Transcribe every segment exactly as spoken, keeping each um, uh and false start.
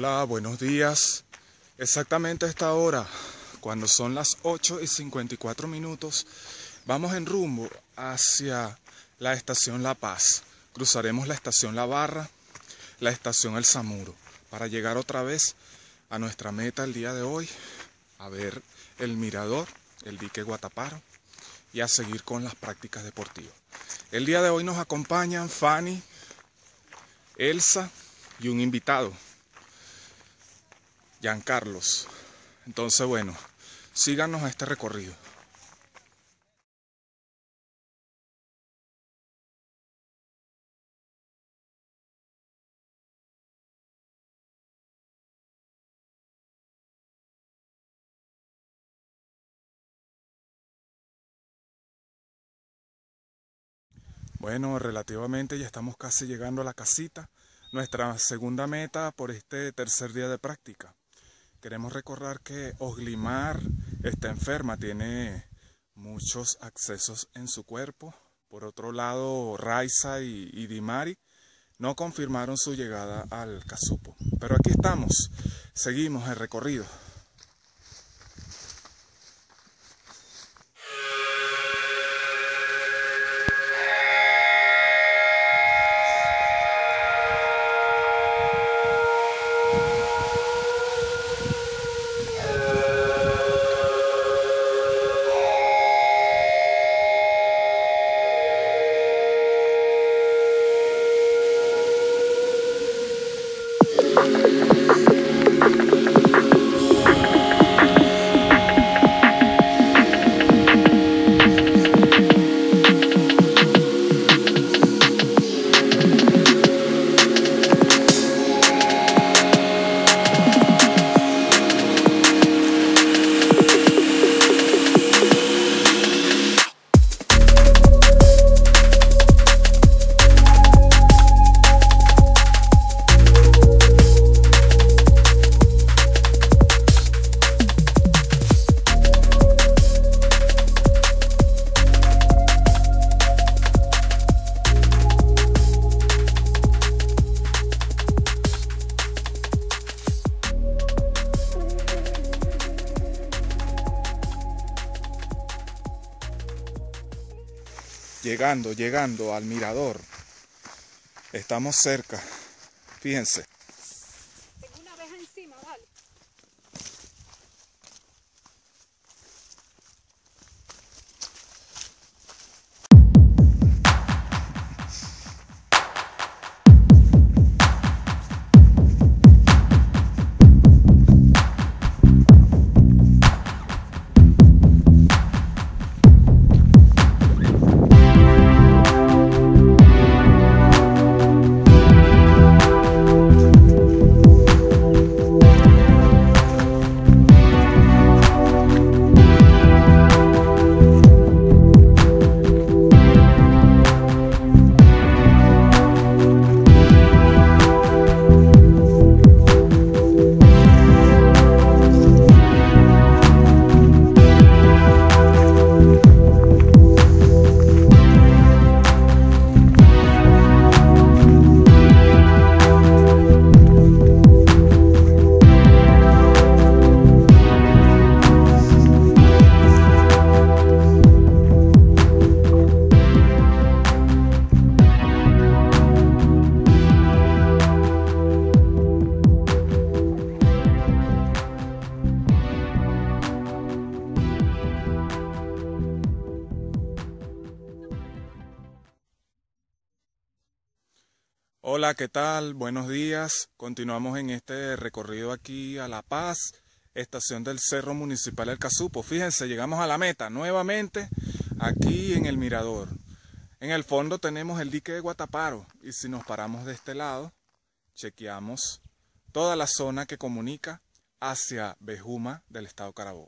Hola, buenos días. Exactamente a esta hora, cuando son las ocho y cincuenta y cuatro minutos, vamos en rumbo hacia la estación La Paz. Cruzaremos la estación La Barra, la estación El Samuro, para llegar otra vez a nuestra meta el día de hoy, a ver el mirador, el dique Guataparo, y a seguir con las prácticas deportivas. El día de hoy nos acompañan Fanny, Elsa y un invitado, Giancarlos. Entonces, bueno, síganos a este recorrido. Bueno, relativamente ya estamos casi llegando a la casita, nuestra segunda meta por este tercer día de práctica. Queremos recordar que Osglimar está enferma, tiene muchos accesos en su cuerpo. Por otro lado, Raiza y, y Dimari no confirmaron su llegada al Casupo. Pero aquí estamos, seguimos el recorrido. Llegando, llegando al mirador. Estamos cerca. Fíjense. Tengo una abeja encima, vale. Hola, ¿qué tal? Buenos días. Continuamos en este recorrido aquí a La Paz, estación del Cerro Municipal El Casupo. Fíjense, llegamos a la meta nuevamente aquí en el mirador. En el fondo tenemos el dique de Guataparo y si nos paramos de este lado, chequeamos toda la zona que comunica hacia Bejuma del estado Carabobo.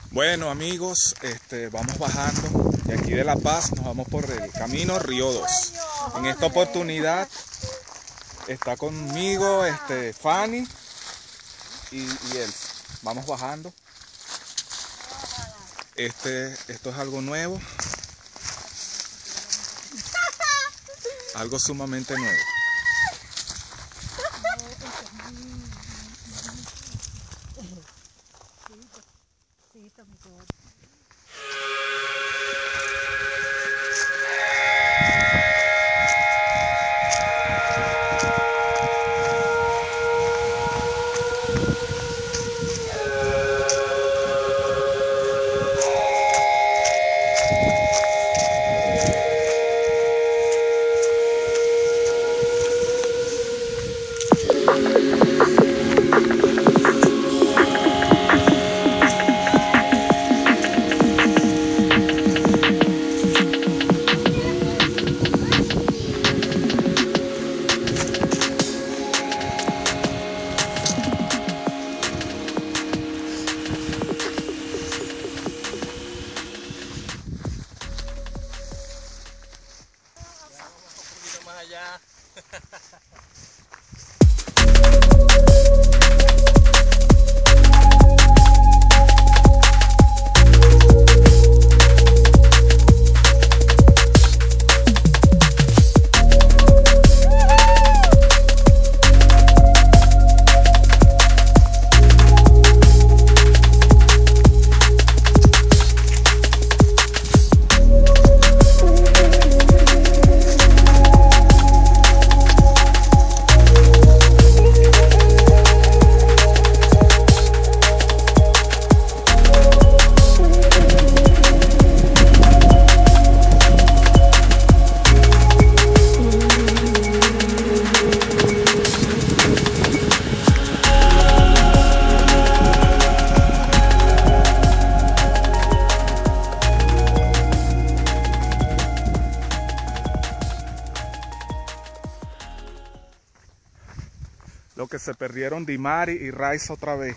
Bueno amigos, este, vamos bajando de aquí de La Paz, nos vamos por el camino Río dos. En esta oportunidad está conmigo este, Fanny y, y él. Vamos bajando. Este, esto es algo nuevo, algo sumamente nuevo. Allá. Lo que se perdieron Dimari y Raiza otra vez.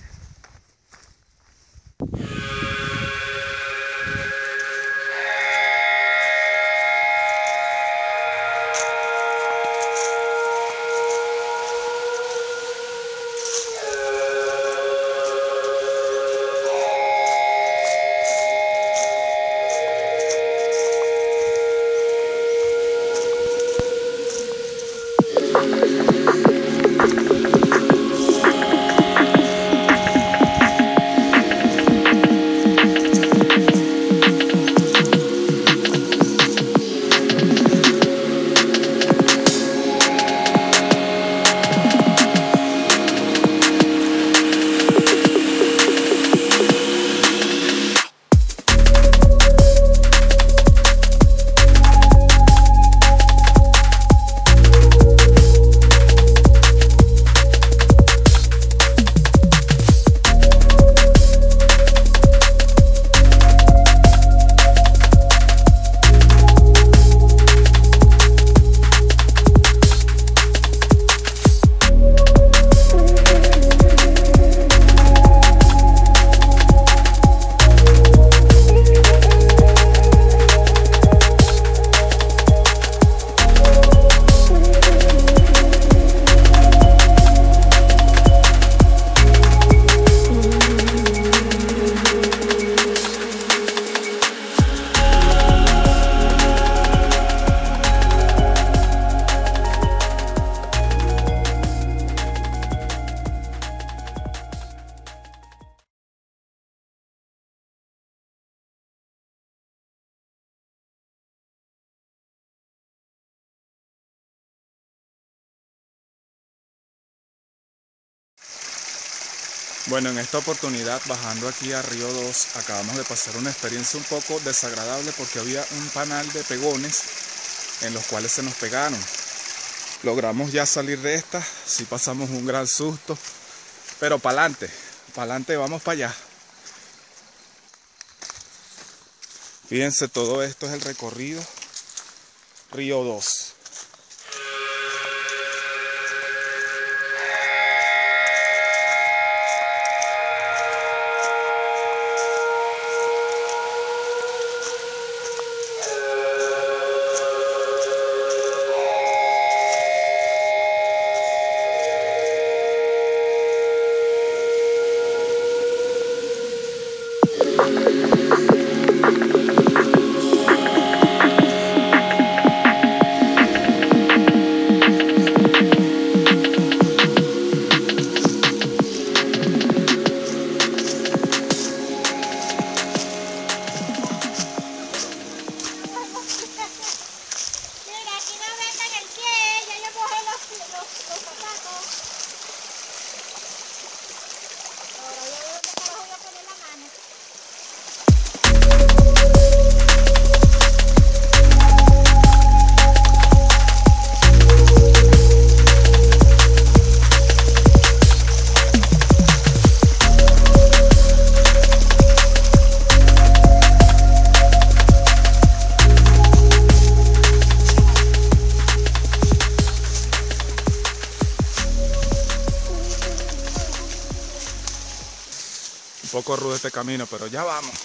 Bueno, en esta oportunidad, bajando aquí a Río dos, acabamos de pasar una experiencia un poco desagradable porque había un panal de pegones en los cuales se nos pegaron. Logramos ya salir de esta, sí pasamos un gran susto, pero para adelante, para adelante, vamos para allá. Fíjense, todo esto es el recorrido Río dos. poco rudo este camino, pero ya vamos.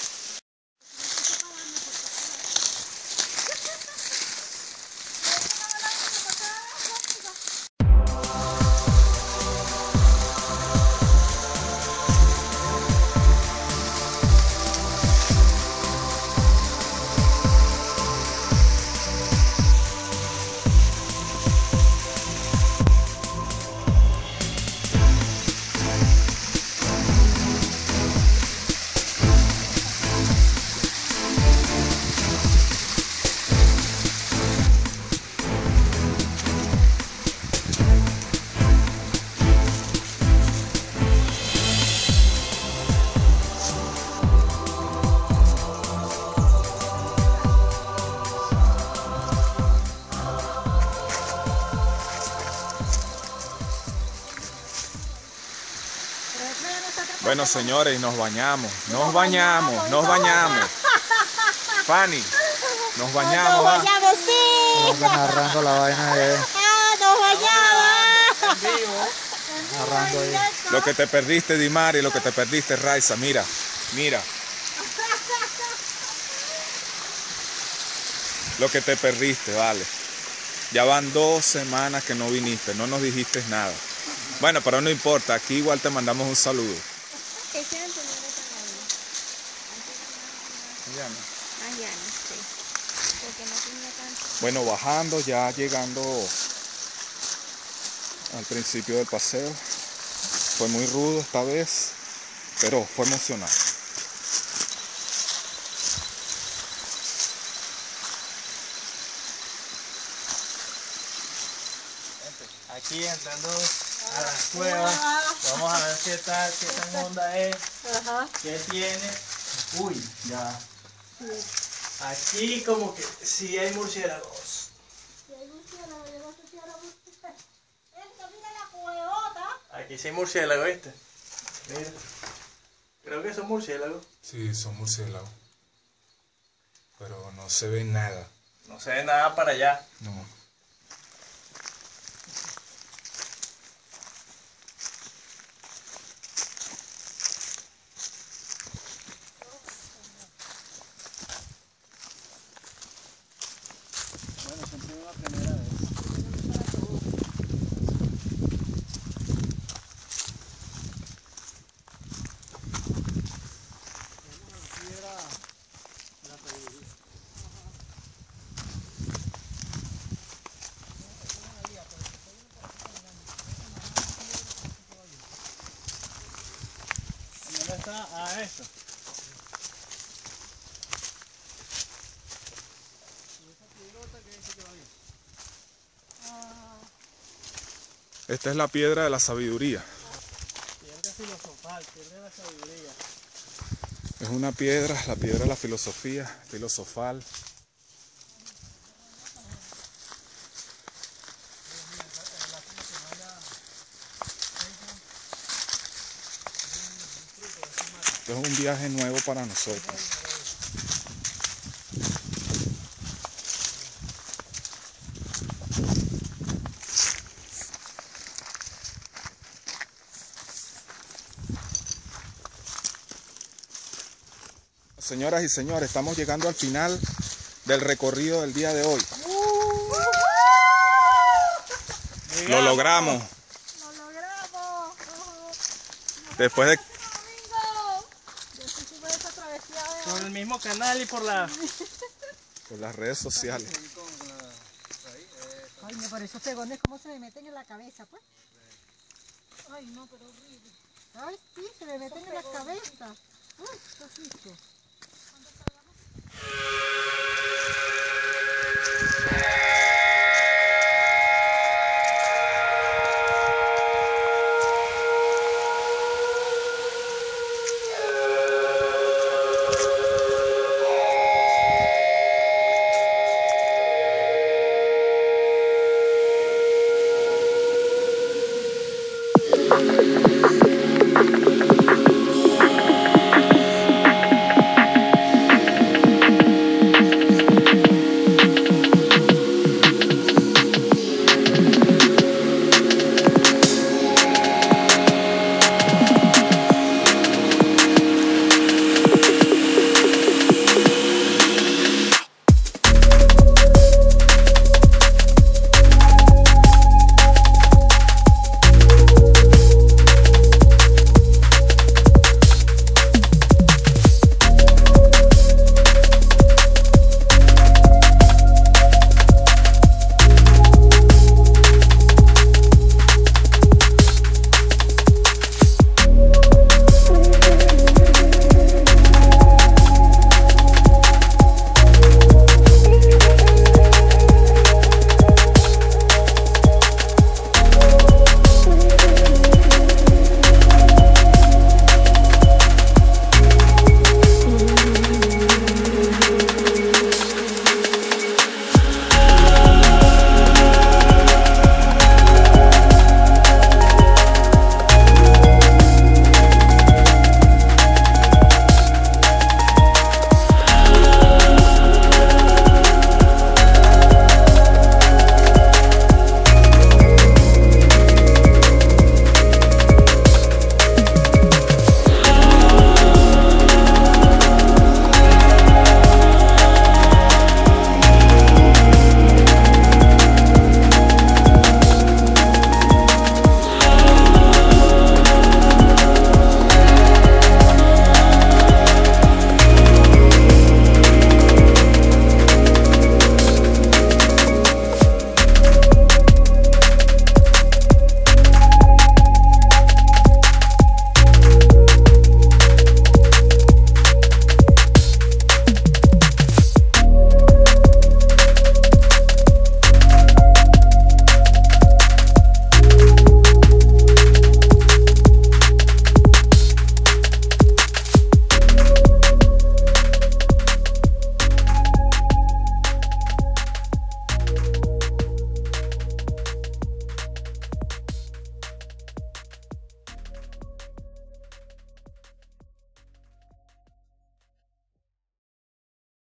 Bueno, señores, nos bañamos, nos bañamos, nos bañamos. Fanny, nos bañamos. Nos bañamos, sí. Nos van agarrando la vaina de Ah, nos bañamos. agarrando ahí. Lo que te perdiste, Dimari, lo que te perdiste, Raiza, mira, mira. Lo que te perdiste, vale. Ya van dos semanas que no viniste, no nos dijiste nada. Bueno, pero no importa, aquí igual te mandamos un saludo. ¿Qué se han tenido Ya no. Ah, ya no sé. Porque no tenía tanto. Bueno, bajando, ya llegando al principio del paseo. Fue muy rudo esta vez, pero fue emocionante. Aquí entrando a la cueva. Vamos a ver qué tal, qué tan honda es, Ajá. qué tiene. Uy, ya. Aquí como que sí hay murciélagos. Aquí sí hay murciélagos, ¿viste? Mira. Creo que son murciélagos. Sí, son murciélagos, pero no se ve nada. No se ve nada para allá. No. Bueno, siempre es la primera vez. ¿Dónde está? Ah, esto. Esta es la piedra de la sabiduría. Piedra filosofal, piedra de la sabiduría. Es una piedra, la piedra de la filosofía, filosofal. Esto es un viaje nuevo para nosotros. Señoras y señores, estamos llegando al final del recorrido del día de hoy. Lo logramos. Lo logramos. Después de... Domingo. Yo hicimos esa travesía de Por el mismo canal y por la... por las redes sociales. Ay, me parece pegones cómo se me meten en la cabeza, pues. Ay, no, pero horrible. Ay, sí, se me meten en la cabeza. Ay, qué susto. Thank you.